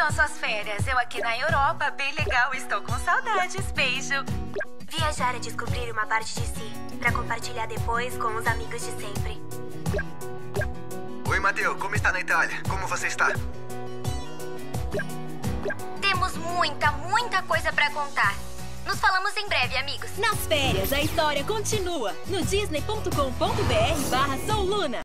estão suas férias? Eu aqui na Europa, bem legal, estou com saudades. Beijo. Viajar é descobrir uma parte de si, pra compartilhar depois com os amigos de sempre. Oi, Matteo, como está na Itália? Como você está? Temos muita coisa pra contar. Nos falamos em breve, amigos. Nas férias, a história continua no disney.com.br/souluna.